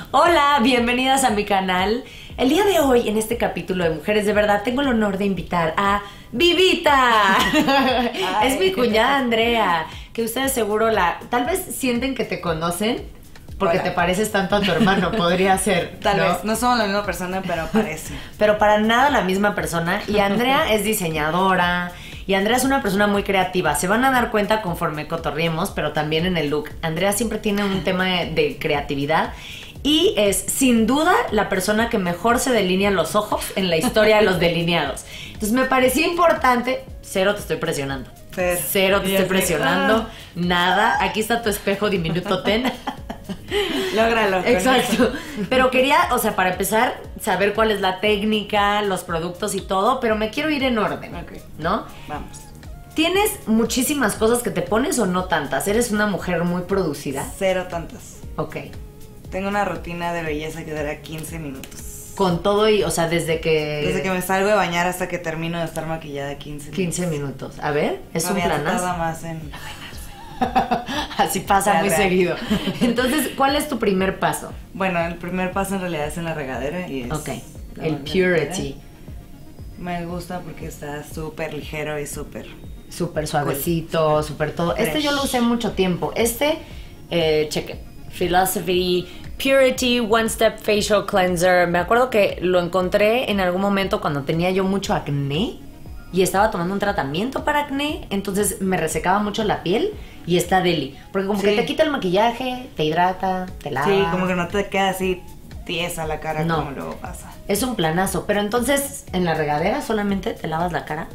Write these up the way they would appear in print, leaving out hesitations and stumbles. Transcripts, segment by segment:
Hola, bienvenidas a mi canal. El día de hoy, en este capítulo de Mujeres de Verdad, tengo el honor de invitar a Vivita. Es mi cuñada Andrea, que ustedes seguro tal vez sienten que te conocen porque te pareces tanto a tu hermano, podría ser. Tal vez, no somos la misma persona, pero parece. Pero para nada la misma persona. Y Andrea es diseñadora. Y Andrea es una persona muy creativa. Se van a dar cuenta conforme cotorriemos, pero también en el look. Andrea siempre tiene un tema de creatividad. Y es, sin duda, la persona que mejor se delinea los ojos en la historia de los delineados. Entonces me parecía importante. Cero te estoy presionando. Cero te estoy presionando. Nada. Aquí está tu espejo diminuto ten. Lógralo. Exacto. Pero quería, o sea, para empezar, saber cuál es la técnica, los productos y todo, pero me quiero ir en orden, ¿no? Vamos. ¿Tienes muchísimas cosas que te pones o no tantas? ¿Eres una mujer muy producida? Cero tantas. Ok. Tengo una rutina de belleza que dura 15 minutos. Con todo y, o sea, desde que me salgo de bañar hasta que termino de estar maquillada 15 minutos. 15 minutos. A ver, es un planazo. Nada más en bañarse. Así pasa muy seguido. Entonces, ¿cuál es tu primer paso? Bueno, el primer paso en realidad es en la regadera y es... Ok, el Purity. Me gusta porque está súper ligero y súper suavecito, súper todo. Fresh. Este yo lo usé mucho tiempo. Cheque. Philosophy Purity One Step Facial Cleanser. Me acuerdo que lo encontré en algún momento cuando tenía yo mucho acné y estaba tomando un tratamiento para acné, entonces me resecaba mucho la piel y está deli, porque como que te quita el maquillaje, te hidrata, te lava. Sí, como que no te queda así tiesa la cara como luego pasa. Es un planazo, pero entonces en la regadera solamente te lavas la cara.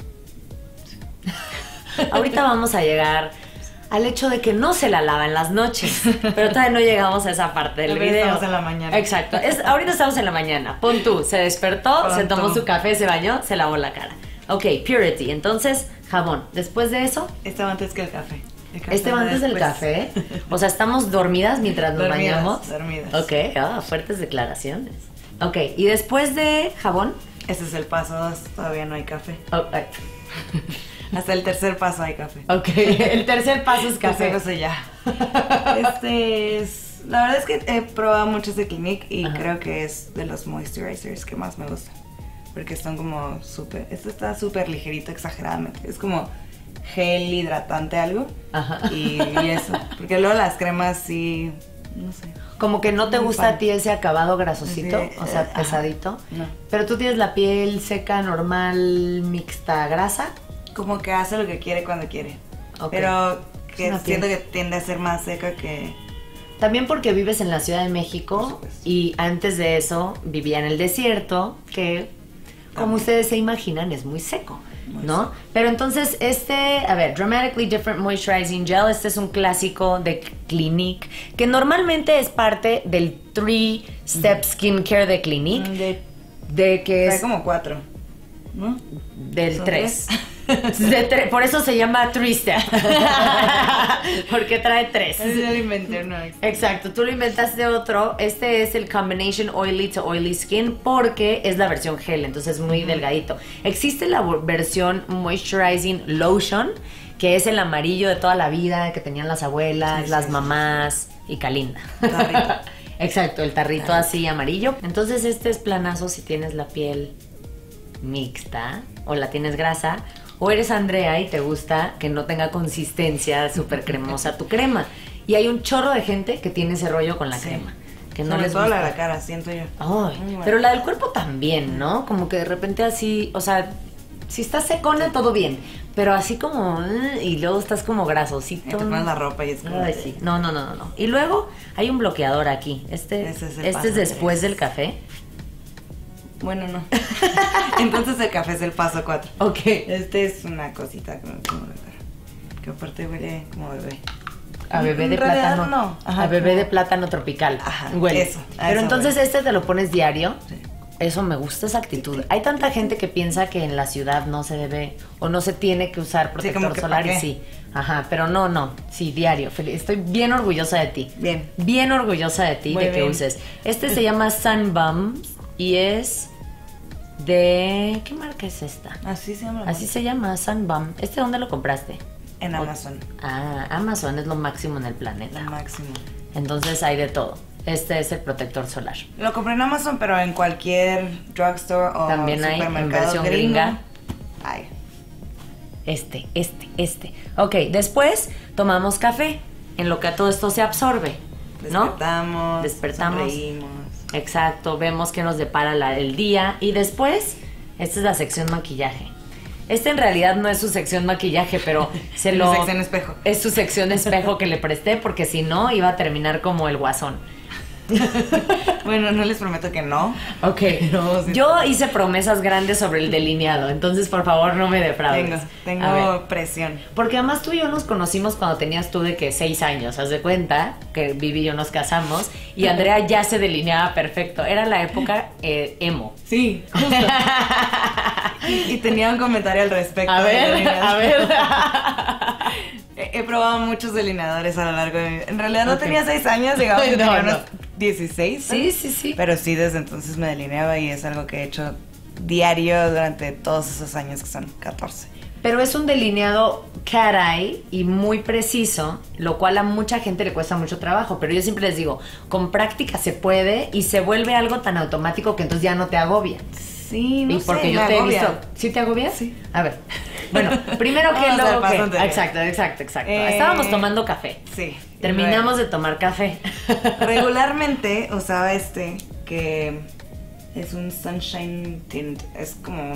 Ahorita vamos a llegar al hecho de que no se la lava en las noches, pero todavía no llegamos a esa parte del video. Estamos en la mañana. Exacto, ahorita estamos en la mañana. Pon tú, se despertó, se tomó su café, se bañó, se lavó la cara. Ok, Purity, entonces jabón. Después de eso, este va antes que el café. Este va antes del café. O sea, estamos dormidas mientras nos bañamos. Dormidas. Ok, fuertes declaraciones. Ok, y después de jabón. Este es el paso 2, todavía no hay café. Okay. Hasta el tercer paso hay café. Ok, el tercer paso es café. No sé ya. La verdad es que he probado muchos de Clinique y creo que es de los moisturizers que más me gustan. Porque están como súper... Esto está súper ligerito, exageradamente. Es como gel hidratante algo. Y eso. Porque luego las cremas sí... No sé. Como que no te gusta a ti ese acabado grasosito, o sea, pesadito. No. Pero tú tienes la piel seca, normal, mixta, grasa. Como que hace lo que quiere cuando quiere. Okay. Pero que siento que tiende a ser más seca que... También porque vives en la Ciudad de México y antes de eso vivía en el desierto, que como ustedes se imaginan es muy seco, ¿no? Seco. Pero entonces Dramatically Different Moisturizing Gel, este es un clásico de Clinique, que normalmente es parte del 3-Step Skincare de Clinique. De que es como 4, ¿no? Del 3. Por eso se llama 3-Step. Porque trae 3. Yo lo inventé, no. Exacto, tú lo inventaste otro. Este es el Combination Oily to Oily Skin porque es la versión gel, entonces es muy delgadito. Existe la versión Moisturizing Lotion, que es el amarillo de toda la vida que tenían las abuelas, las mamás y Kalinda. Exacto, el tarrito así amarillo. Entonces este es planazo si tienes la piel mixta o la tienes grasa. O eres Andrea y te gusta que no tenga consistencia súper cremosa tu crema. Y hay un chorro de gente que tiene ese rollo con la crema. Que no les gusta. La de la cara, siento yo. Ay, pero la del cuerpo también, ¿no? Como que de repente así, o sea, si estás secona, todo bien. Pero así como, y luego estás como grasosito. Y te pones la ropa y es como... Ay, sí. No. Y luego hay un bloqueador aquí. Este es después del café. Bueno, no. Entonces el café es el paso 4. Ok. Este es una cosita que me pongo en la cara. Que aparte huele como bebé. A bebé de plátano. No. Ajá, a bebé de plátano tropical. Ajá. Huele. Eso. Pero entonces huele. te lo pones diario. Sí. Eso me gusta, esa actitud. Hay tanta gente que piensa que en la ciudad no se debe o no se tiene que usar protector solar y sí. Ajá, pero no. Sí, diario. Estoy bien orgullosa de ti. Bien. Bien orgullosa de ti, muy de que bien. uses. Este se llama Sun Bums y es de... ¿Qué marca es esta? Así se llama. Así se llama, Sun Bum. ¿Dónde lo compraste? En Amazon. Amazon es lo máximo en el planeta. Lo máximo. Entonces hay de todo. Este es el protector solar. Lo compré en Amazon, pero en cualquier drugstore o también hay en supermercado versión gringa. Ay. Este. Ok, después tomamos café, en lo que todo esto se absorbe, ¿no? Despertamos. Sonreímos. Exacto, vemos qué nos depara el día. Y después, esta es la sección maquillaje. Esta en realidad no es su sección maquillaje, pero Su sección espejo. Es su sección espejo que le presté, porque si no, iba a terminar como el Guasón. Bueno, no les prometo que no. Ok, no, sí. Yo hice promesas grandes sobre el delineado, entonces por favor no me defraudes. Tengo presión. Porque además tú y yo nos conocimos cuando tenías tú de que 6 años, haz de cuenta, que Vivi y yo nos casamos, y Andrea ya se delineaba perfecto. Era la época emo. Sí, justo. y tenía un comentario al respecto. A ver. He probado muchos delineadores a lo largo de mi vida. En realidad no tenía 6 años, digamos que tenía unos 16. Sí. Pero sí, desde entonces me delineaba y es algo que he hecho diario durante todos esos años, que son 14. Pero es un delineado cat eye y muy preciso, lo cual a mucha gente le cuesta mucho trabajo. Pero yo siempre les digo, con práctica se puede y se vuelve algo tan automático que entonces ya no te agobia. Sí, no y porque sé, yo te agobia. he visto. ¿Sí te agobias? Sí. A ver. Bueno, primero que Vamos al lo paso que. Exacto. Estábamos tomando café. Sí. Terminamos de tomar café. Regularmente usaba que es un sunshine tint. Es como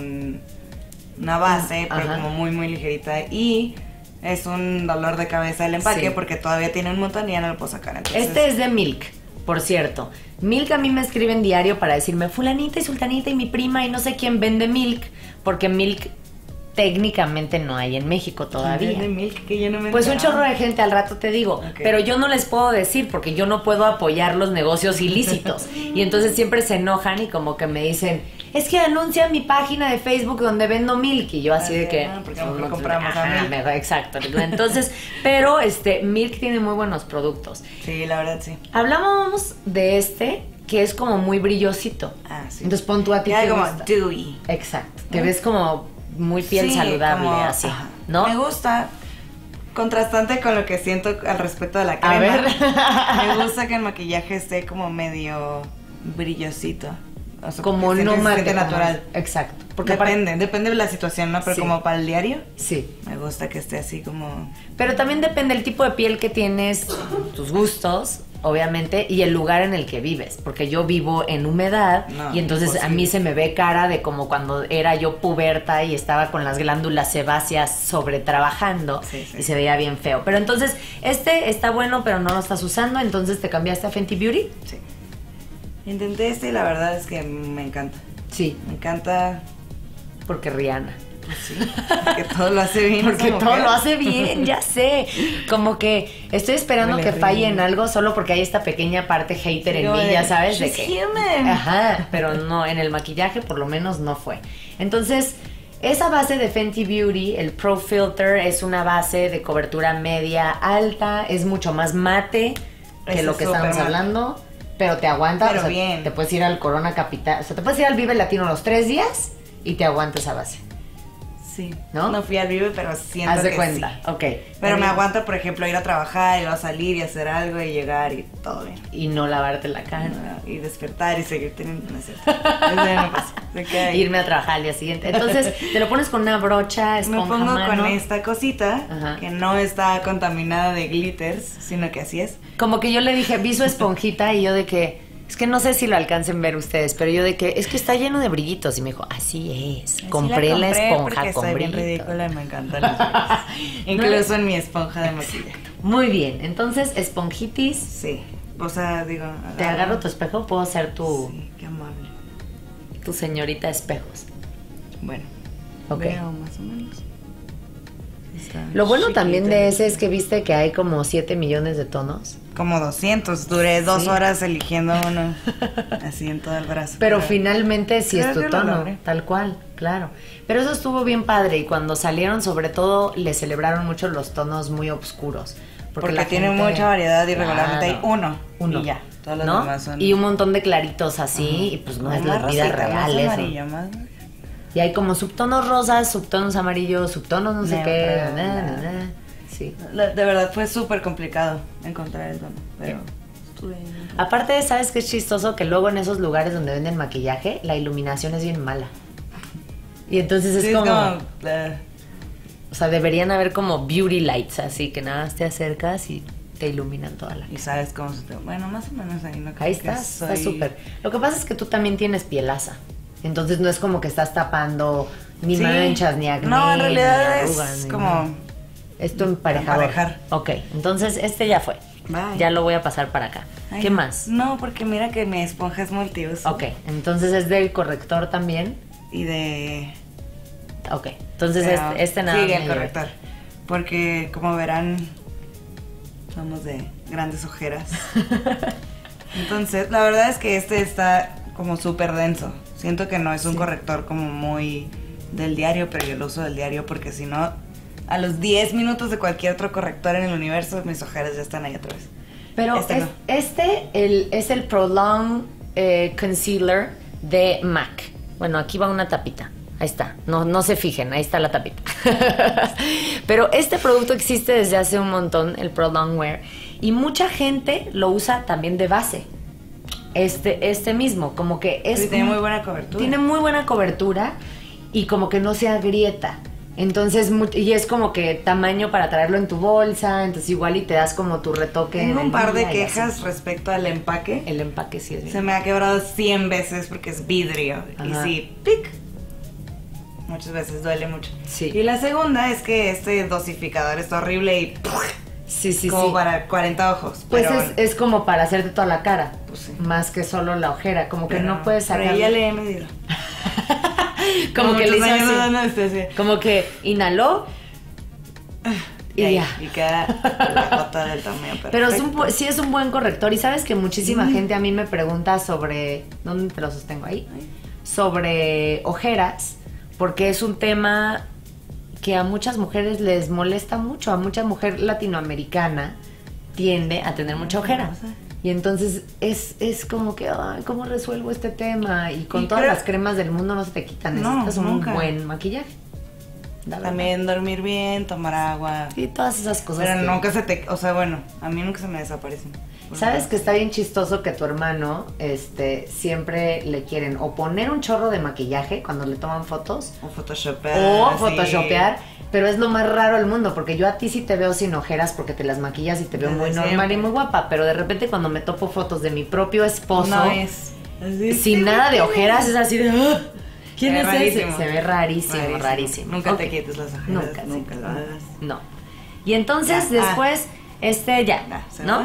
una base, pero Ajá. como muy, muy ligerita. Y es un dolor de cabeza el empaque, Sí. porque todavía tiene un montón y ya no lo puedo sacar. Entonces, Este es de Milk, por cierto. Milk a mí me escribe en diario para decirme fulanita y sultanita y mi prima y no sé quién vende Milk, porque Milk técnicamente no hay en México todavía. de Milk, que yo no me Pues un enteraba. chorro de gente al rato te digo, Ok. pero yo no les puedo decir porque yo no puedo apoyar los negocios ilícitos. Y entonces siempre se enojan y como que me dicen, es que anuncia mi página de Facebook donde vendo Milk. Y yo así de que... porque a lo mejor compramos a Milk. mejor, exacto. Entonces, pero Milk tiene muy buenos productos. Sí, la verdad sí. Hablábamos de que es como muy brillosito. Ah, sí. Entonces pon tú a ti Queda te como gusta. dewy. Exacto. Que ves como muy piel Sí, saludable, como- así, ajá. ¿no? Me gusta, contrastante con lo que siento al respecto de la A crema. ver. Me gusta que el maquillaje esté como medio brillosito. O sea, Como porque no se mate siente natural. Exacto. Porque Depende de la situación, ¿no? Pero Sí. como para el diario, sí. me gusta que esté así como... Pero también depende del tipo de piel que tienes, tus gustos, obviamente, y el lugar en el que vives. Porque yo vivo en humedad No, y entonces a imposible. mí se me ve cara de como cuando era yo puberta y estaba con las glándulas sebáceas sobretrabajando Sí, sí. y se veía bien feo. Pero entonces, está bueno, pero no lo estás usando, entonces te cambiaste a Fenty Beauty. Sí. Intenté y la verdad es que me encanta. Sí, Me encanta... porque Rihanna. Sí, porque todo lo hace bien. Porque esa todo mujer. lo hace bien, ya sé. Como que estoy esperando Huele que falle en rico. algo solo porque hay esta pequeña parte hater en Como mí, de, ya sabes, de "She's que... human". Ajá, pero no, en el maquillaje por lo menos no fue. Entonces, esa base de Fenty Beauty, el Pro Filter, es una base de cobertura media alta, es mucho más mate que Ese lo que es súper estábamos mate. hablando, pero te aguanta, Pero o sea, bien. te puedes ir al Corona Capital, o sea, te puedes ir al Vive Latino los 3 días y te aguanta esa base. Sí. ¿No? No fui al Vive, pero siento Haz de que cuenta, sí. ok. Pero También- me aguanta, por ejemplo, ir a trabajar, ir a salir y hacer algo y llegar y todo bien. Y no lavarte la cara. Y despertar y seguir teniendo... No es cierto. Eso ya no pasa. Se queda ahí. Irme a trabajar al día siguiente. Entonces, te lo pones con una brocha, Me esponja pongo a mano. con esta cosita Ajá. que no está contaminada de glitters, sino que así es. Como que yo le dije, vi su esponjita y yo de que, es que no sé si lo alcancen ver ustedes, pero yo de que, es que está lleno de brillitos. Y me dijo, así es. Así Compré la esponja porque con soy bien brillitos. ridícula y me encantan los brillos. Incluso en mi esponja de maquillaje. Muy bien, entonces, esponjitis. Sí. O sea, digo... Te agarro tu espejo, puedo ser Sí, qué amable. tu señorita espejos. Bueno, Ok. veo más o menos. Está Lo bueno también chiquito. de ese es que viste que hay como 7 millones de tonos. Como 200. Duré 2 Sí. horas eligiendo uno. Así en todo el brazo. Pero finalmente sí creo es tu que lo tono, logré. tal cual, claro. Pero eso estuvo bien padre y cuando salieron, sobre todo, le celebraron mucho los tonos muy oscuros. Porque la tiene gente- mucha variedad y regularmente hay Claro. uno. Y ya. Todos los ¿no? demás son... Y un montón de claritos así, y pues no es la más vida rosita, más real eso. amarillo, más... Y hay como subtonos rosas, subtonos amarillos, subtonos no sé qué. Neutral. Sí. De verdad fue súper complicado encontrar el tono. Pero Aparte, ¿sabes qué es chistoso? Que luego en esos lugares donde venden maquillaje, la iluminación es bien mala. Y entonces es Sí, como... es O sea, deberían haber como beauty lights, así que nada más te acercas y te iluminan toda la cara. y sabes cómo se te... Bueno, más o menos ahí no creo Ahí que estás, está soy- súper. Lo que pasa es que tú también tienes pielaza. Entonces no es como que estás tapando ni Sí. manchas, ni acné, No, en realidad ni arrugas, es ni como... nada. Es tu emparejador. Emparejar. Ok, entonces este ya fue. Bye. Ya lo voy a pasar para acá. Ay, ¿Qué más? No, porque mira que mi esponja es multiuso. Ok, entonces es del corrector también. Y de... Ok, entonces pero este nada sigue más el me corrector. Porque como verán, somos de grandes ojeras. Entonces, la verdad es que este está como súper denso. Siento que no es un Sí. corrector como muy del diario, pero yo lo uso del diario porque si no, a los 10 minutos de cualquier otro corrector en el universo, mis ojeras ya están ahí otra vez. Pero Este es el Prolong Concealer de MAC. Bueno, aquí va una tapita. Ahí está. No se fijen, ahí está la tapita. Pero este producto existe desde hace un montón, el Prolong Wear. Y mucha gente lo usa también de base. Este mismo, como que es... Sí, tiene muy buena cobertura. Tiene muy buena cobertura y como que no se agrieta. Entonces, y es como que tamaño para traerlo en tu bolsa, entonces igual y te das como tu retoque. Tengo en un par el de día y quejas así. respecto al empaque. El empaque sí es bien. Se me ha quebrado 100 veces porque es vidrio. Y Ajá. sí, ¡pic! Muchas veces duele mucho. Sí. Y la segunda es que este dosificador está horrible y Sí, como sí. para 40 ojos. Pues pero, es como para hacerte toda la cara, Pues sí. más que solo la ojera, como que pero- no puedes pero sacar. ya le he medido. Como que le hizo muchos años así. dando anestesia. Como que inhaló y ahí, ya. Y queda la gota del tamaño perfecto. Pero sí es un buen corrector. Y sabes que muchísima gente a mí me pregunta sobre... ¿Dónde te lo sostengo? Ahí. Sobre ojeras, porque es un tema que a muchas mujeres les molesta mucho. A mucha mujer latinoamericana tiende a tener mucha ojera. Y entonces es como que, ay, ¿cómo resuelvo este tema? Y con Y todas creo- las cremas del mundo no se te quitan. No, Necesitas un nunca. buen maquillaje. La verdad. También dormir bien, tomar agua. Y todas esas cosas. Pero que- nunca se te... O sea, bueno, a mí nunca se me desaparecen. ¿Sabes que está bien chistoso que tu hermano siempre le quieren o poner un chorro de maquillaje cuando le toman fotos O photoshopear. o sí. photoshopear? Pero es lo más raro del mundo porque yo a ti sí te veo sin ojeras porque te las maquillas y te veo Desde muy normal siempre. y muy guapa, pero de repente cuando me topo fotos de mi propio esposo No es... así, sin sí, nada de sí, ojeras es así de "Ah, ¿quién Se es ve ese?" rarísimo. Se ve rarísimo, rarísimo. Nunca Ok. te quites las ojeras. Nunca, Nunca sí. lo hagas. No. Y entonces Ya. después ya, Ya, ¿se ¿no? va?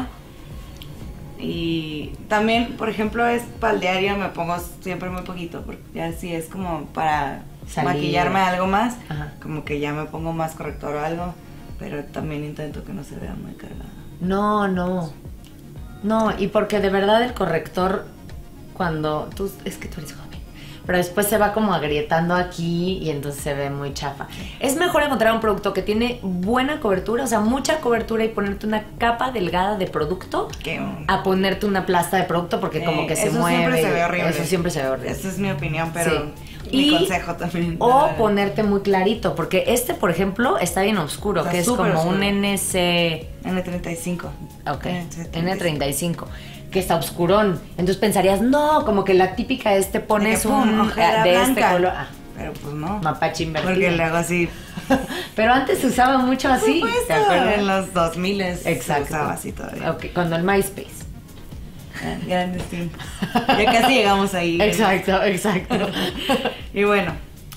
Y también, por ejemplo, es para el diario me pongo siempre muy poquito, porque ya si es como para Salir. maquillarme algo más, Ajá. como que ya me pongo más corrector o algo, pero también intento que no se vea muy cargada. No, y porque de verdad el corrector, cuando es que tú eres joven, pero después se va como agrietando aquí y entonces se ve muy chafa. Es mejor encontrar un producto que tiene buena cobertura, o sea, mucha cobertura y ponerte una capa delgada de producto Que, a ponerte una plasta de producto porque como que se eso mueve. siempre se ve horrible. Eso siempre se ve horrible. Esa es mi opinión, pero Sí. mi Y- consejo también. O ponerte muy clarito, porque por ejemplo, está bien oscuro, Está que es súper como oscuro. un NC... N35. Ok, N35. N35, que está oscurón. Entonces pensarías, no, como que la típica te pones De que, pum, un ojera de blanca. este color. Ah, Pero pues no. mapache invertido. Porque le hago así. Pero antes se usaba mucho así, Por ¿te supuesto, acuerdas? en los 2000 Exacto. se usaba así todavía. Ok, cuando el MySpace. Grandes tiempos. Ya casi llegamos ahí. Exacto. Y bueno,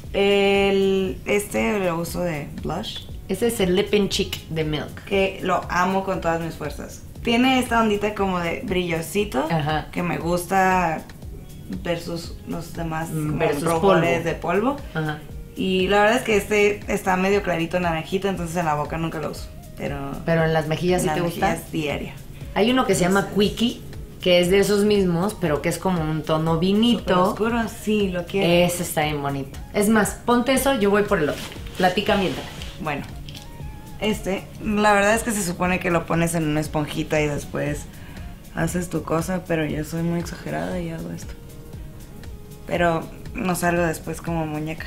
lo uso de blush, Ese es el Lip and Cheek de Milk. que lo amo con todas mis fuerzas. Tiene esta ondita como de brillosito, Ajá. que me gusta versus los demás como Versus rubores polvo. de polvo. Ajá. Y la verdad es que este está medio clarito naranjito, entonces en la boca nunca lo uso. Pero en las mejillas sí en te las gusta. mejillas diaria. Hay uno que se llama Quickie, que es de esos mismos, pero que es como un tono Súper vinito. oscuro, sí, lo quiero. Ese está bien bonito. Es más, ponte eso, yo voy por el otro. Platica mientras. Bueno, la verdad es que se supone que lo pones en una esponjita y después haces tu cosa, pero yo soy muy exagerada y hago esto. Pero no salgo después como muñeca.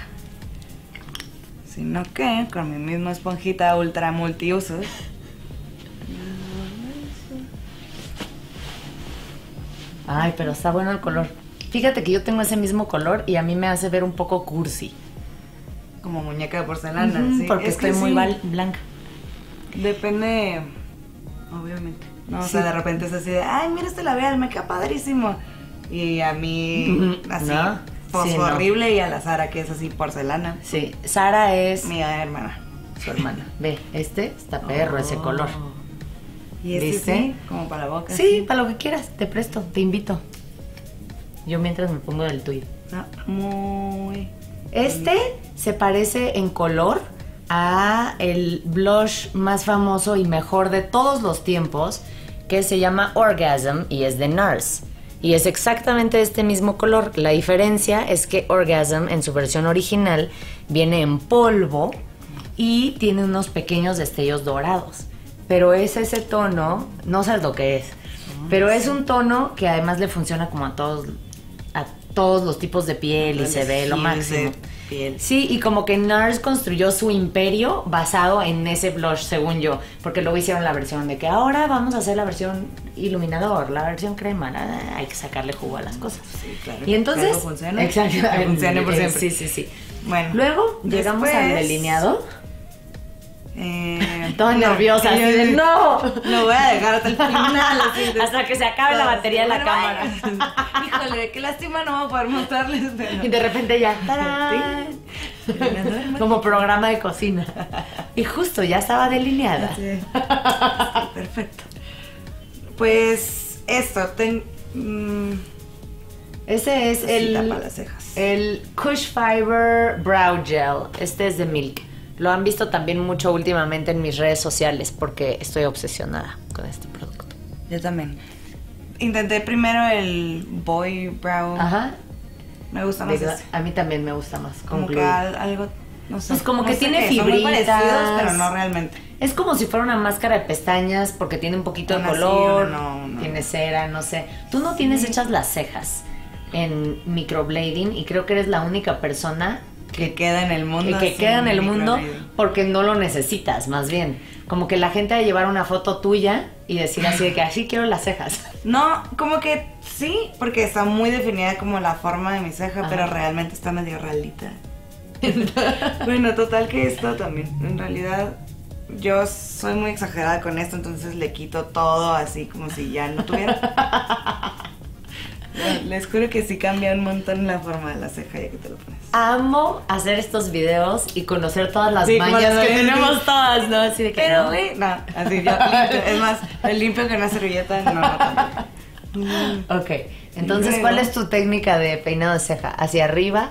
Sino que con mi misma esponjita ultra multiusos. Ay, pero está bueno el color. Fíjate que yo tengo ese mismo color y a mí me hace ver un poco cursi. Como muñeca de porcelana, sí. Porque Es estoy que muy sí. blanca. Depende, obviamente. No, o sea, de repente es así de, ay, mira este labial, me queda padrísimo. Y a mí, así, ¿No? pues Sí, no. horrible. Y a la Sara, que es así, porcelana. Sí, Sara es Mi hermana. su hermana. Ve, está perro ese color. Y este ¿Viste? sí, como para la boca. Sí, para lo que quieras, te presto, te invito. Yo mientras me pongo del tuyo. Está muy... Este se parece en color a el blush más famoso y mejor de todos los tiempos, que se llama Orgasm y es de NARS. Y es exactamente este mismo color. La diferencia es que Orgasm en su versión original viene en polvo y tiene unos pequeños destellos dorados. Pero es ese tono, no sabes lo que es, pero es un tono que además le funciona como a todos los tipos de piel y se ve lo máximo. Piel. Sí, y como que NARS construyó su imperio basado en ese blush, según yo, porque luego hicieron la versión de que ahora vamos a hacer la versión iluminador, la versión crema, hay que sacarle jugo a las cosas. Sí, claro. Y entonces, Que algo funcione. exacto, Que funcione por siempre. Sí, sí, sí. Bueno, Luego llegamos al después, delineado. Toda no, nerviosa, que yo así de digo, ¡no! Lo voy a dejar hasta el final. Así de- Hasta que se acabe la batería de la Bueno, cámara. vaya. Híjole, qué lástima, no voy a poder mostrarles. Y de repente ya, ¡tarán! Como programa de cocina. Y justo ya estaba delineada. Sí. Perfecto. Pues esto, Ese es cosita el, para las cejas. el Kush Fiber Brow Gel. Este es de Milk. Lo han visto también mucho últimamente en mis redes sociales porque estoy obsesionada con este producto. Yo también. Intenté primero el Boy Brow. Ajá. Me gusta más ¿Verdad? este. A mí también me gusta más. Como que concluir. algo, no sé. Pues como no que sé tiene qué, son muy fibritas. parecidos, pero no realmente. Es como si fuera una máscara de pestañas porque tiene un poquito de Una sí, color, una no. tiene cera, no sé. Tú no tienes hechas las cejas en microblading y creo que eres la única persona Que queda en el mundo. que sin queda en el mundo microblading. porque no lo necesitas, más bien. Como que la gente va a llevar una foto tuya y decir así de que así quiero las cejas. No, como que sí, porque está muy definida como la forma de mi ceja, Ajá. pero realmente está medio ralita. Bueno, total que esto también. En realidad, yo soy muy exagerada con esto, entonces le quito todo así como si ya no tuviera. Les juro que sí cambia un montón la forma de la ceja ya que te lo pones. Amo hacer estos videos y conocer todas las Sí, como mañas las que mañas, tenemos sí. todas, ¿no? Así de que Pero, no. güey, no, así yo limpio. Es más, el limpio con una servilleta no tanto. Ok, entonces, luego- ¿cuál es tu técnica de peinado de ceja? ¿Hacia arriba?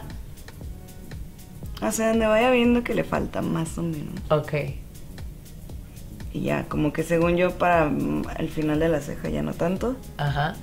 O sea, donde vaya viendo que le falta más o menos. Ok. Y ya, como que según yo para el final de la ceja ya no tanto. Ajá.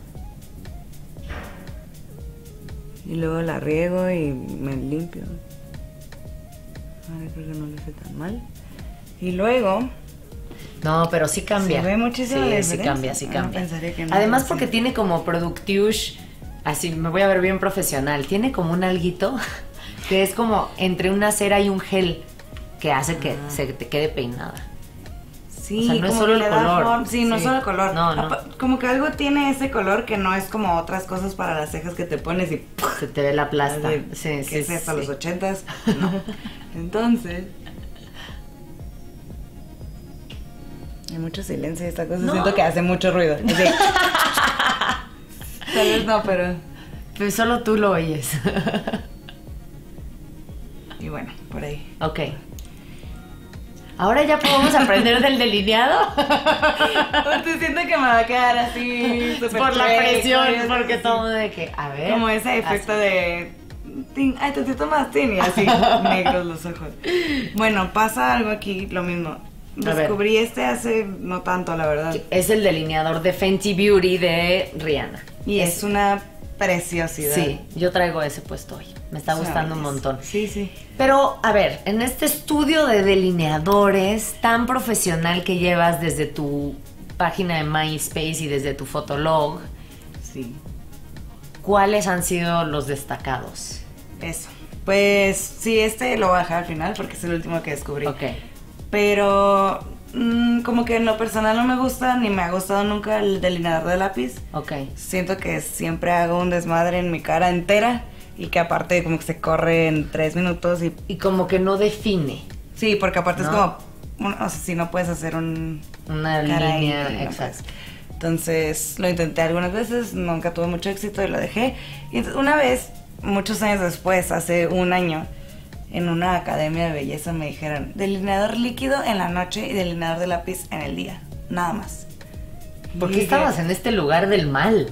Y luego la riego y me limpio. Ahora creo que no le hace tan mal. Y luego... No, pero sí cambia. Se ve muchísimo la Sí, sí diferencia. cambia, sí Ah, cambia. pensaría que no, Además pero porque sí. tiene como productush, así me voy a ver bien profesional, tiene como un alguito que es como entre una cera y un gel que hace que se te quede peinada. Sí, O sea, no es como solo que el le da color. forma. Sí, no Sí. solo el color. No, no. Como que algo tiene ese color que no es como otras cosas para las cejas que te pones y... Se te ve la plasta. así, Sí, que sí, es hasta sí. los 80s. No. Entonces... Hay mucho silencio y esta cosa. No. Siento que hace mucho ruido. Así. Tal vez no, pero... Pues solo tú lo oyes. Y bueno, por ahí. Ok. Ahora ya podemos aprender del delineado. Porque siento que me va a quedar así súper Por la chueco, presión, y así, porque así. todo de que, a ver. Como ese efecto de... tin, ay, te más tin, y así, negros los ojos. Bueno, pasa algo aquí, lo mismo. ver. Descubrí este hace no tanto, la verdad. Es el delineador de Fenty Beauty de Rihanna. Y es una preciosidad. Sí, yo traigo ese puesto hoy. Me está Es una gustando un belleza. montón. Sí, sí. Pero, a ver, en este estudio de delineadores tan profesional que llevas desde tu página de MySpace y desde tu Fotolog, Sí. ¿cuáles han sido los destacados? Eso. Pues sí, este lo voy a dejar al final porque es el último que descubrí. Ok. Pero Como que en lo personal no me gusta, ni me ha gustado nunca el delineador de lápiz. Ok. Siento que siempre hago un desmadre en mi cara entera y que aparte como que se corre en 3 minutos Y como que no define. Sí, porque aparte ¿No? es como, o sea, si no puedes hacer Una cara ahí, línea, no exacto. puedes. Entonces lo intenté algunas veces, nunca tuve mucho éxito y lo dejé. Y entonces, una vez, muchos años después, hace un año, en una academia de belleza me dijeron delineador líquido en la noche y delineador de lápiz en el día, nada más. ¿Por Y qué dije, estabas en este lugar del mal?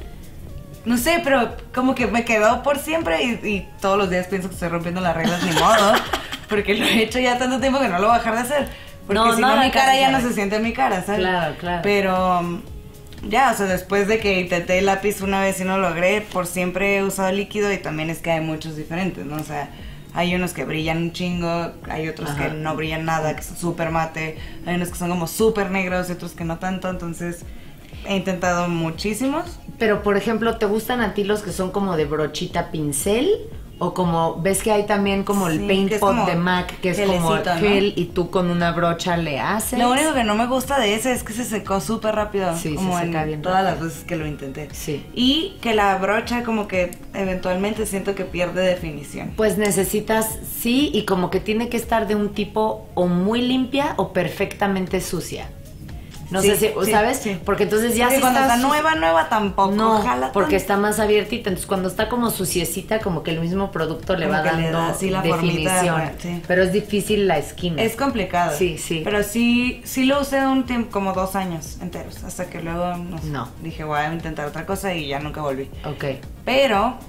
no sé, pero como que me quedó por siempre y todos los días pienso que estoy rompiendo las reglas, ni modo, porque lo he hecho ya tanto tiempo que no lo voy a dejar de hacer. Porque No, si no no, la mi cara ya no cambias. se siente en mi cara, ¿sabes? Claro, claro. Pero ya, o sea, después de que intenté el lápiz una vez y no lo logré, por siempre he usado líquido y también es que hay muchos diferentes, ¿no? O sea, hay unos que brillan un chingo, hay otros Ajá. que no brillan nada, que son súper mate, hay unos que son como súper negros y otros que no tanto, entonces he intentado muchísimos. Pero, por ejemplo, ¿te gustan a ti los que son como de brochita pincel? O como, ves que hay también como el Sí, Paint que es Pot como de MAC, que es como gelecito, ¿no? gel y tú con una brocha le haces. Lo único que no me gusta de ese es que se secó súper rápido. Sí, como se seca en bien todas rápido. las veces que lo intenté. Sí. Y que la brocha como que eventualmente siento que pierde definición. Pues necesitas, sí, y como que tiene que estar de un tipo o muy limpia o perfectamente sucia. No Sí, sé si, sí, ¿sabes? sí. Porque entonces ya Porque si cuando está está nueva tampoco no, jala porque tanto. está más abiertita. Entonces cuando está como suciecita, como que el mismo producto le Como va que le dando da así la formita, definición. sí. Pero es difícil la esquina. Es complicado. Sí, sí. Pero sí lo usé un tiempo, como 2 años enteros, hasta que luego No. dije voy a intentar otra cosa y ya nunca volví. Ok. Pero,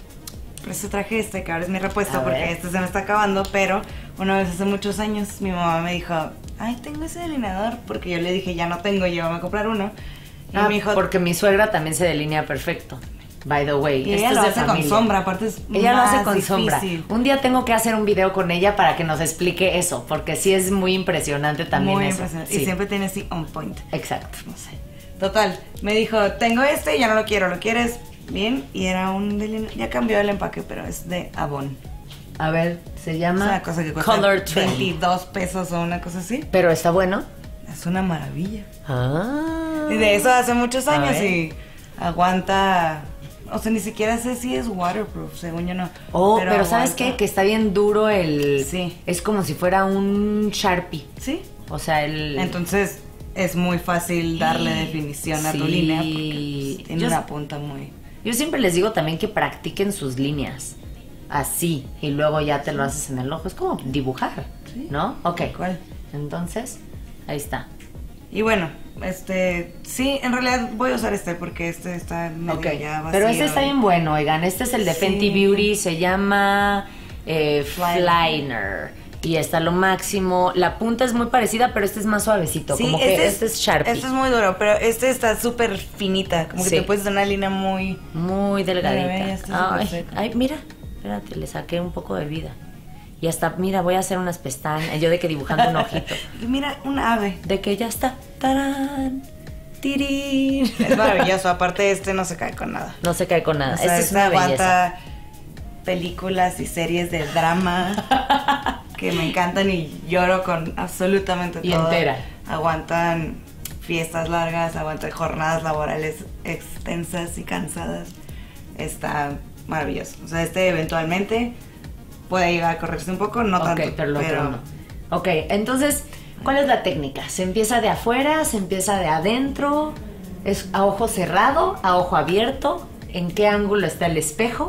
por eso traje este, que ahora es mi repuesto, A porque ver. este se me está acabando, pero una vez hace muchos años mi mamá me dijo, ay, tengo ese delineador, porque yo le dije, ya no tengo, llévame a comprar uno. Y me dijo, porque mi suegra también se delinea perfecto. By the way. y ella esto lo es de hace con familia. sombra, aparte es Ella lo hace más con sombra. difícil. Un día tengo que hacer un video con ella para que nos explique eso, porque sí es muy impresionante también Muy eso. impresionante. Sí. Y siempre tiene así on point. Exacto. No sé. Total, me dijo, tengo este y ya no lo quiero, ¿lo quieres? Bien, y era un delineador, ya cambió el empaque, pero es de Avon. A ver, se Es llama una cosa que cuesta Color Trend. 22 pesos o una cosa así. Pero está bueno. Es una maravilla. Ah. Y de eso hace muchos A años ver. y aguanta. O sea, ni siquiera sé si es waterproof, según yo no. Oh, pero ¿sabes aguanta. qué? Que está bien duro el... Sí. Es como si fuera un Sharpie. Sí. O sea, el... Entonces es muy fácil darle definición a tu Sí. línea porque pues, tiene Yo- una punta muy. Yo siempre les digo también que practiquen sus líneas. Así. Y luego ya te lo haces en el ojo. Es como dibujar. Sí. ¿No? Ok. Tal cual. Entonces, ahí está. Y bueno, sí, en realidad voy a usar este porque este está medio Ok. ya vacío. Pero este está bien bueno, oigan. Este es el de Sí. Fenty Beauty. Se llama Fliner. Fliner. Y está lo máximo. La punta es muy parecida, pero este es más suavecito. Sí, como que este es Sharpie. Este es muy duro, pero este está súper finita. Como que Sí. te puedes dar una línea muy. Muy Mira, ve, ya delgadita. está Ay, súper seca. ay, mira. Espérate, le saqué un poco de vida. Y hasta, mira, voy a hacer unas pestañas. Yo de que dibujando un ojito. Y mira, un ave. De que ya está. ¡Tarán! ¡Tirín! Es maravilloso. Aparte, este no se cae con nada. No se cae con nada. O sea, Este es una belleza. aguanta películas y series de drama que me encantan y lloro con absolutamente Y todo. entera. Aguantan fiestas largas, aguantan jornadas laborales extensas y cansadas. Está maravilloso. O sea, este eventualmente puede llegar a correrse un poco, no Ok, tanto, pero el otro no. Ok, entonces, ¿cuál es la técnica? ¿Se empieza de afuera? ¿Se empieza de adentro? ¿Es a ojo cerrado? ¿A ojo abierto? ¿En qué ángulo está el espejo?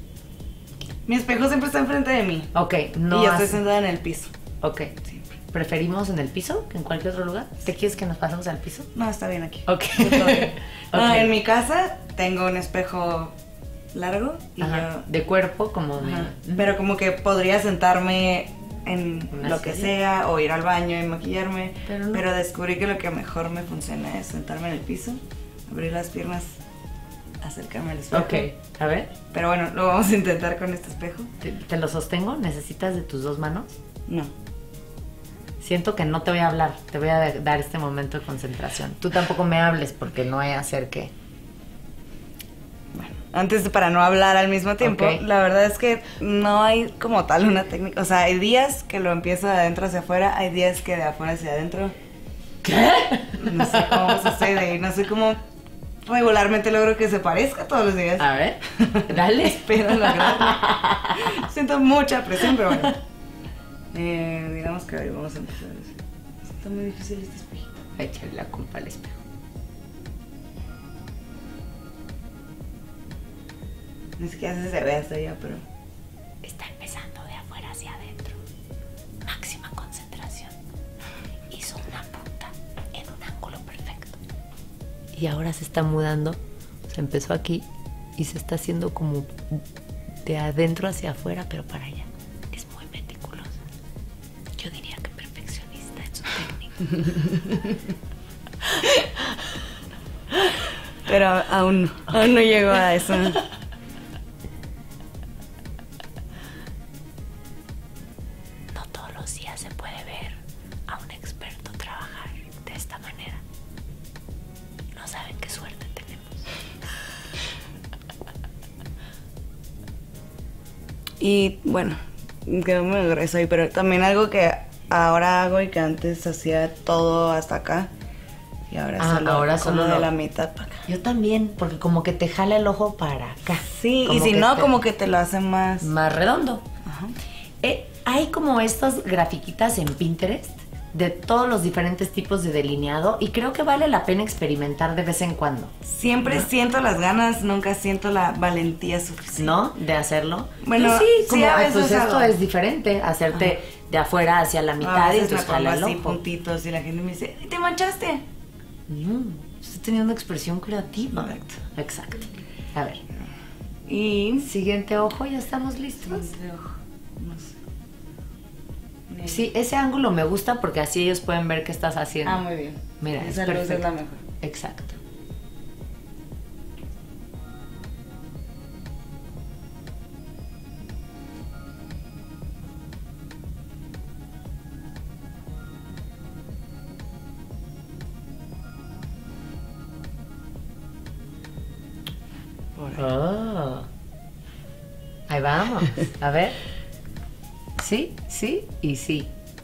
Mi espejo siempre está enfrente de mí. Ok, no. y yo estoy has- sentada en el piso. Ok. Siempre. ¿Preferimos en el piso que en cualquier otro lugar? ¿Te quieres que nos pasemos al piso? No, está bien aquí. Ok. Todo bien. No, Ok. en mi casa tengo un espejo largo y Ajá, de cuerpo, como de... Ajá. Pero como que podría sentarme en Una lo que serie. sea o ir al baño y maquillarme. Pero no. Pero descubrí que lo que mejor me funciona es sentarme en el piso, abrir las piernas, acercarme al espejo. Ok, a ver, Pero bueno, lo vamos a intentar con este espejo. ¿te lo sostengo? ¿Necesitas de tus 2 manos? No. Siento que no te voy a hablar, te voy a dar este momento de concentración. Tú tampoco me hables porque no voy a hacer que... Bueno, antes para no hablar al mismo tiempo, Ok. la verdad es que no hay como tal una técnica. O sea, hay días que lo empiezo de adentro hacia afuera, hay días que de afuera hacia adentro. ¿Qué? No sé cómo sucede, no sé cómo regularmente logro que se parezca todos los días. A ver, dale. Espero lograrlo. Siento mucha presión, pero bueno. Digamos que hoy vamos a empezar. Está muy difícil este espejo. Échale la culpa al espejo. No sé qué hace, se ve hasta allá, pero... Está empezando de afuera hacia adentro. Máxima concentración. Hizo una punta en un ángulo perfecto. Y ahora se está mudando. Se empezó aquí y se está haciendo como de adentro hacia afuera, pero para allá. Es muy meticulosa. Yo diría que perfeccionista en su técnica. Pero aún no llego a eso. No todos los días se puede ver a un experto trabajar de esta manera. No saben qué suerte tenemos. Y bueno, que me regreso ahí, pero también algo que ahora hago y que antes hacía todo hasta acá. Y ahora solo de la mitad para acá. Yo también, porque como que te jala el ojo para acá. Sí, Como y si que no, te- como que te lo hace más... más redondo. Ajá. Hay como estas grafiquitas en Pinterest de todos los diferentes tipos de delineado y creo que vale la pena experimentar de vez en cuando, Siempre siento las ganas, nunca siento la valentía suficiente. ¿no? De hacerlo. Bueno, Pues sí, sí, como, a ay, veces pues esto hago. es diferente, hacerte de afuera hacia la A mitad y veces me entonces pongo jala el así ojo. puntitos y la gente me dice, ¿te manchaste? No, estoy teniendo una expresión creativa. Correcto. Exacto. A ver, Y... siguiente ojo, ya estamos listos. No sé. Sí, ese ángulo me gusta porque así ellos pueden ver qué estás haciendo. Ah, muy bien. Mira, esa es luz perfecto. es la mejor. Exacto. Por ahí. Oh. Ahí vamos. A ver. Sí, sí y sí.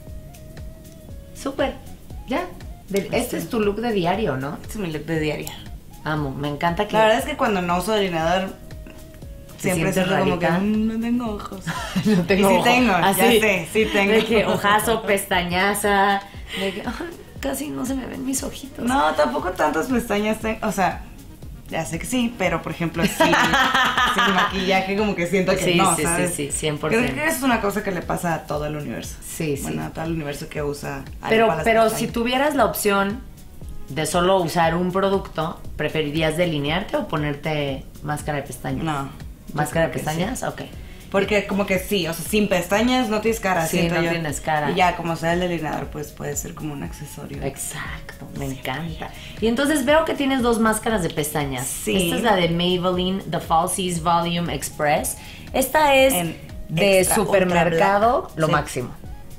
Súper. Ya. Este es tu look de diario, ¿no? Este es mi look de diario. Amo. Me encanta que... La verdad es que cuando no uso delineador, siempre sientes siento como que rarita? no tengo ojos. no tengo Y sí ojo. tengo, Así, ya sé, sí tengo. De que ojazo, pestañaza. De que ay, casi no se me ven mis ojitos. No, tampoco tantas pestañas tengo. O sea, ya sé que sí, pero por ejemplo, sin maquillaje, como que siento que Sí, no, sí, ¿sabes? sí, sí, 100%. Creo que es una cosa que le pasa a todo el universo. Sí, sí. Bueno, a todo el universo que usa. algo Pero, para las pero pestañas. si tuvieras la opción de solo usar un producto, ¿preferirías delinearte o ponerte máscara de pestañas? No. ¿Máscara de yo creo que pestañas? Ok. Porque como que sí, o sea, sin pestañas no tienes cara, Sí, siento no yo. tienes cara. Y ya, como sea el delineador, pues puede ser como un accesorio. Exacto, me encanta. Y entonces veo que tienes dos máscaras de pestañas. Sí. Esta es la de Maybelline, The Falsies Volume Express. Esta es En de extra, supermercado, ultra black. lo Sí. máximo.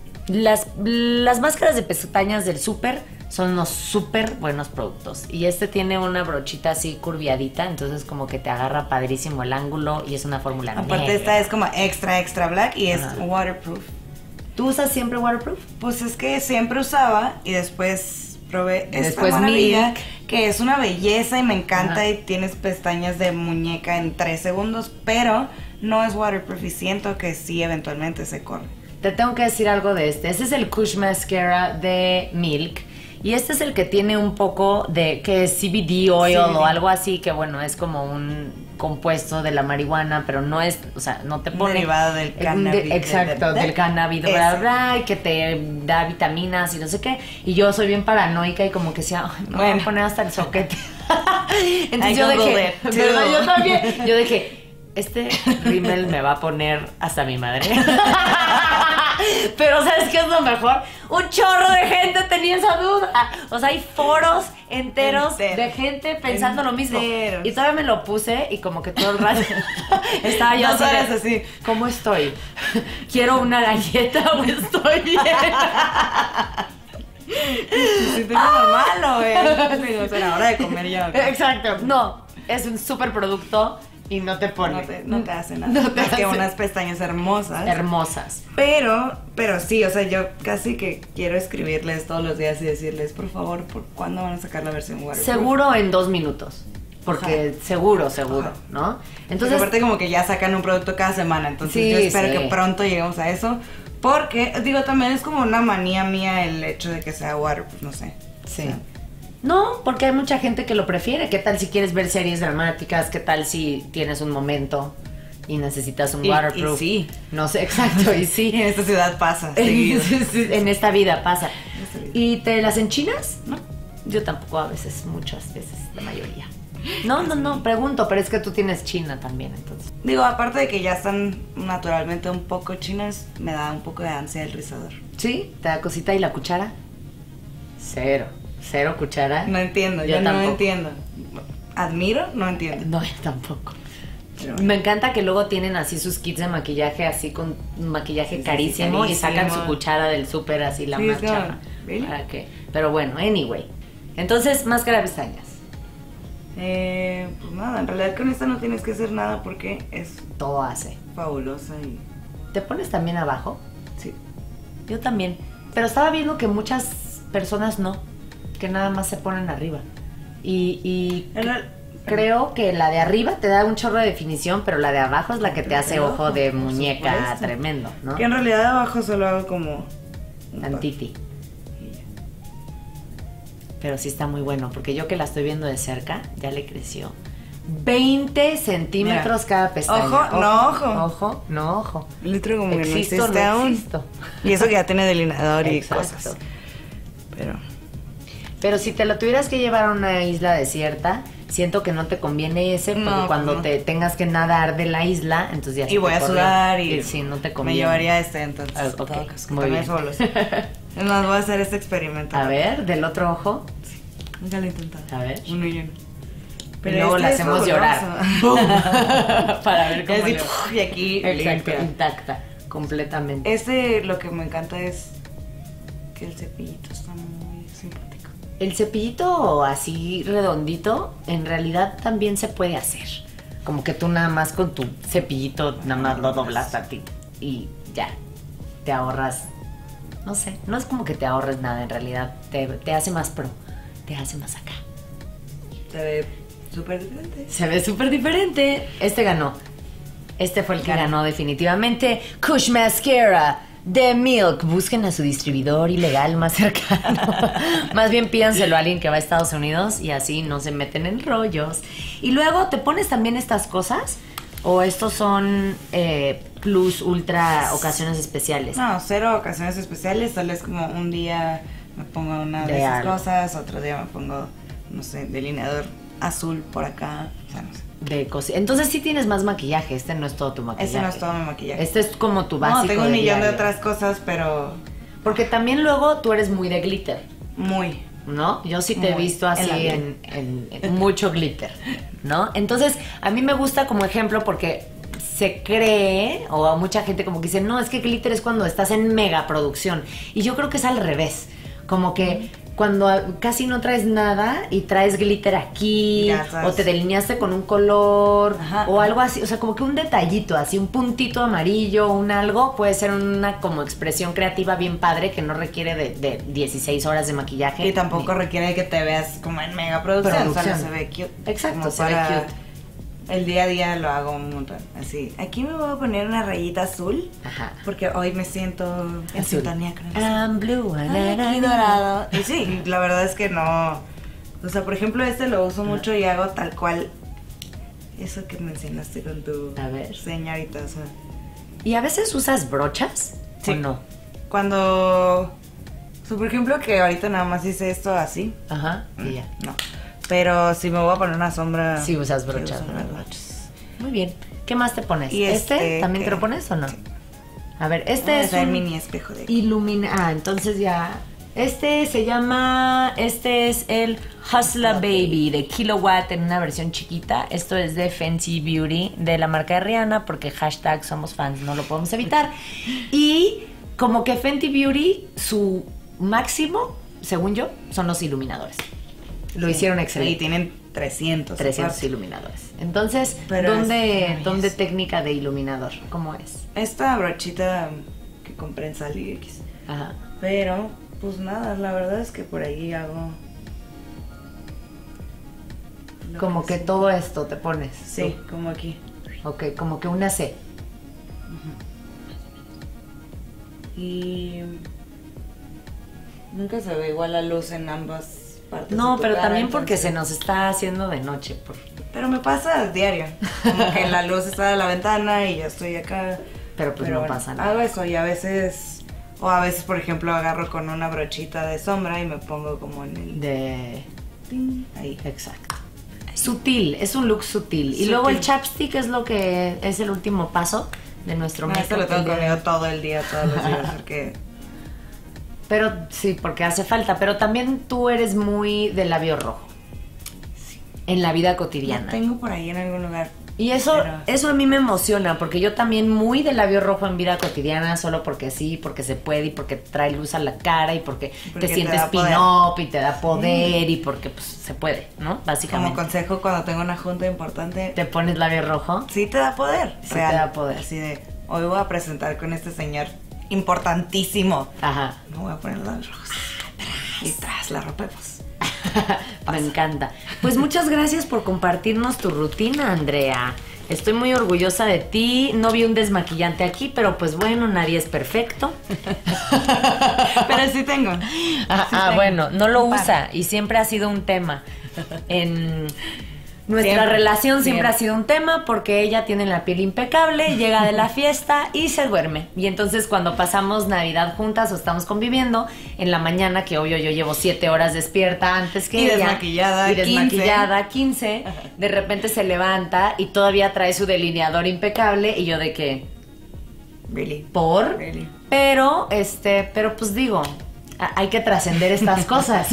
Las máscaras de pestañas del súper son unos súper buenos productos. Y este tiene una brochita así curviadita, entonces como que te agarra padrísimo el ángulo y es una fórmula Aparte negra. esta es como extra black y es Ajá. waterproof. ¿Tú usas siempre waterproof? Pues es que siempre usaba y después probé esta Después maravilla, Milk. que es una belleza y me encanta Ajá. y tienes pestañas de muñeca en 3 segundos, pero no es waterproof y siento que sí eventualmente se corre. Te tengo que decir algo de este. Este es el Kush Mascara de Milk. Y este es el que tiene un poco de que es CBD oil CBD. o algo así, que bueno, es como un compuesto de la marihuana, pero no es, o sea, no te pone... Derivado del cannabis. Exacto, del cannabis, Ese. bla, bla, y que te da vitaminas y no sé qué. Y yo soy bien paranoica y como que decía, ay, me voy a poner hasta el soquete. Entonces I yo Googled dije, it, too. ¿verdad? Yo también. Yo dije, este rímel me va a poner hasta mi madre. Pero ¿sabes qué es lo mejor? Un chorro de gente tenía esa duda. O sea, hay foros enteros de gente pensando lo mismo. Enteros. Y todavía me lo puse y como que todo el rato estaba yo 2 horas de, así. ¿cómo estoy? ¿Quiero una galleta o estoy bien? Si tengo normal o es a la hora de comer ya. Exacto. No, es un súper producto Y no te pone. No te hace nada. No te Más que hace. unas pestañas hermosas. Hermosas. Pero sí, o sea, yo casi que quiero escribirles todos los días y decirles, por favor, ¿por cuándo van a sacar la versión waterproof? Seguro en 2 minutos. Porque seguro, Ajá. ¿no? Entonces, aparte como que ya sacan un producto cada semana, entonces Sí, yo espero sí. que pronto lleguemos a eso. Porque, digo, también es como una manía mía el hecho de que sea waterproof, no sé. Sí. O sea, No, porque hay mucha gente que lo prefiere. ¿Qué tal si quieres ver series dramáticas? ¿Qué tal si tienes un momento y necesitas un waterproof? y sí. No sé, exacto, y y sí. en esta ciudad pasa. seguido. En esta vida pasa. En esta vida. ¿Y te las enchinas? ¿No? Yo tampoco, a veces, muchas veces, la mayoría. No, pregunto, pero es que tú tienes China también, entonces. Digo, aparte de que ya están naturalmente un poco chinas, me da un poco de ansia el rizador. ¿Sí? ¿Te da cosita y la cuchara? Cero cuchara. No entiendo, Yo yo no tampoco. entiendo. Admiro, no entiendo. No, yo tampoco. Pero Me encanta que luego tienen así sus kits de maquillaje, así con maquillaje Sí, sí, carísimo, sí, y sacan carísimo. su cuchara del súper así la Sí, más es como, chafa. ¿really? ¿Para qué? Pero bueno, anyway. Entonces, máscara de pestañas. pues nada, en realidad con esta no tienes que hacer nada porque es Todo hace. fabulosa y ¿Te pones también abajo? sí. Yo también. Pero estaba viendo que muchas personas no, que nada más se ponen arriba. Y creo que la de arriba te da un chorro de definición, pero la de abajo es la que te hace ojo de Por muñeca supuesto. tremendo, ¿no? Que en realidad abajo solo hago como un Tantiti. puff y ya. Pero sí está muy bueno, porque yo que la estoy viendo de cerca, ya le creció 20 centímetros Mira. cada pestaña. Ojo, no ojo. Ojo, no ojo. El otro como que no Existo, existe no aún. existo. Y eso que ya tiene delineador y Exacto. cosas. Pero si te lo tuvieras que llevar a una isla desierta, siento que no te conviene ese, porque No, cuando no. te tengas que nadar de la isla, entonces ya se Y voy te a corrió. sudar y sí, no te me conviene. llevaría este entonces. Ah, en todo ok, caso, que muy también bien. es fabuloso. Es más, voy a hacer este experimento. A ver, del otro ojo. Nunca lo he intentado. A ver. Uno y uno. Y luego la este es hacemos fabuloso. llorar. Para ver Y cómo así, le va. y aquí Exacto, limpia. intacta, completamente. Este, lo que me encanta es que el cepillito está muy simpático. El cepillito así redondito, en realidad también se puede hacer. Como que tú nada más con tu cepillito nada más lo doblas a ti y ya, te ahorras, no sé, no es como que te ahorres nada en realidad, te hace más pro, te hace más acá. Se ve súper diferente. Se ve súper diferente. Este ganó. Este fue el que ganó definitivamente. Kush Mascara de Milk. Busquen a su distribuidor ilegal más cercano. Más bien pídanselo a alguien que va a Estados Unidos y así no se meten en rollos. Y luego te pones también estas cosas. ¿O estos son plus ultra ocasiones especiales? No, cero ocasiones especiales, solo es como un día me pongo una de De esas algo. cosas, otro día me pongo, no sé, delineador azul por acá, o sea, no sé. Entonces sí tienes más maquillaje. Este no es todo tu maquillaje. Ese no es todo mi maquillaje. Este es como tu básico. No, tengo un millón de diario. otras cosas, pero Porque también luego tú eres muy de glitter, muy. ¿no? Yo sí te he Muy. visto así En en mucho glitter, ¿no? Entonces, a mí me gusta como ejemplo porque se cree, o a mucha gente como que dice, no, es que glitter es cuando estás en mega producción. Y yo creo que es al revés. Como que cuando casi no traes nada y traes glitter aquí, Ya sabes. o te delineaste con un color, Ajá, o ajá. algo así, o sea, como que un detallito, así un puntito amarillo, un algo, puede ser una como expresión creativa bien padre que no requiere de 16 horas de maquillaje. Y tampoco Ni- requiere que te veas como en mega producción, solo Producción. se ve cute. Exacto, Como se ve para cute. El día a día lo hago un montón, así. Aquí me voy a poner una rayita azul, Ajá. porque hoy me siento en Azul. sintonía con el azul. I'm blue, Aquí dorado. Y sí, la verdad es que no. O sea, por ejemplo, este lo uso mucho y hago tal cual eso que me enseñaste con tu A ver. señorita. O sea, ¿Y a veces usas brochas? Sí. ¿O no? cuando. O sea, por ejemplo, que ahorita nada más hice esto así. Ajá, y ya. No. Pero si me voy a poner una sombra. Sí usas brochas, sí uso ¿verdad? unas brochas. Muy bien. ¿Qué más te pones? Y este, ¿También te que- lo pones o no? sí. A ver, este es el un mini espejo de. ilumina. Ah, entonces ya. Este es el Hustler Baby de Kilowatt en una versión chiquita. Esto es de Fenty Beauty, de la marca de Rihanna, porque hashtag somos fans, no lo podemos evitar. Y como que Fenty Beauty, su máximo, según yo, son los iluminadores. Lo hicieron Y excelente. tienen 300. 300 aparte. iluminadores. Entonces, Pero ¿dónde técnica de iluminador? ¿Cómo es? Esta brochita que compré en Sally X. Ajá. Pero, pues nada, la verdad es que por ahí hago... lo Como que sí. todo esto te pones. Sí, como aquí. Ok, como que una C. Y... nunca se ve igual la luz en ambas partes. No, de tu pero cara, también porque entonces- se nos está haciendo de noche. Pero me pasa diario. Como que la luz está de la ventana y yo estoy acá. Pero pues no pasa nada. Hago eso y a veces... o a veces, por ejemplo, agarro con una brochita de sombra y me pongo como en el... De... ting, ahí. Exacto. Sutil, es un look sutil. Y Sutil. luego el chapstick es lo que es el último paso de nuestro No, esto make-up lo tengo del día. conmigo todo el día, todos los días, porque... Pero sí, porque hace falta. Pero también tú eres muy de labio rojo. En la vida Lo cotidiana. tengo por ahí en algún lugar. Y eso, Pero- eso a mí me emociona, porque yo también muy de labio rojo en vida cotidiana, solo porque sí, porque se puede, y porque trae luz a la cara, y porque Porque te te sientes da poder. pin-up, y te da poder, y porque pues se puede, ¿no? Como Básicamente. consejo, cuando tengo una junta importante, Te pones labio rojo. sí te da poder. Sí te da poder. Así de, hoy voy a presentar con este señor importantísimo. Ajá. Me voy a poner los rojos. Y tras la ropa, pues. Me encanta. Pues muchas gracias por compartirnos tu rutina, Andrea. Estoy muy orgullosa de ti. No vi un desmaquillante aquí, pero pues bueno, nadie es perfecto. Pero sí tengo. tengo. Bueno, no lo Un par. usa y siempre ha sido un tema. En nuestra Siempre, relación siempre siempre. ha sido un tema porque ella tiene la piel impecable, llega de la fiesta y se duerme. Y entonces cuando pasamos Navidad juntas o estamos conviviendo, en la mañana, que obvio yo llevo 7 horas despierta antes que Y ella. desmaquillada, Y desmaquillada, 15. De repente se levanta y todavía trae su delineador impecable y yo de que... Really. ¿Por? Really. Pero pues digo, hay que trascender estas cosas.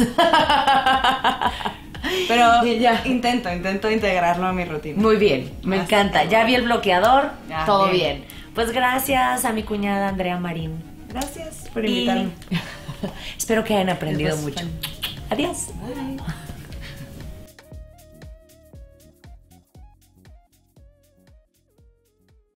Pero Y ya. intento integrarlo a mi rutina. Muy bien, me Así encanta. que Ya vi el bloqueador, Ya, todo bien. bien. Pues gracias a mi cuñada Andrea Marín. Gracias por Y invitarme. espero que hayan aprendido It was mucho. fun. Adiós. Bye.